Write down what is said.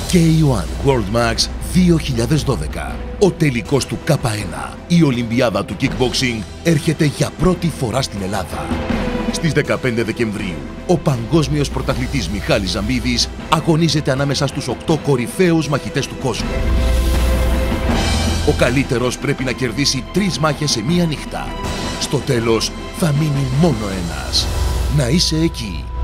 K1 World Max 2012. Ο τελικός του K1, η Ολυμπιάδα του Kickboxing, έρχεται για πρώτη φορά στην Ελλάδα. Στις 15 Δεκεμβρίου, ο παγκόσμιος πρωταθλητής Μιχάλης Ζαμπίδης αγωνίζεται ανάμεσα στους 8 κορυφαίους μαχητές του κόσμου. Ο καλύτερος πρέπει να κερδίσει 3 μάχες σε μία νύχτα. Στο τέλος θα μείνει μόνο ένας. Να είσαι εκεί.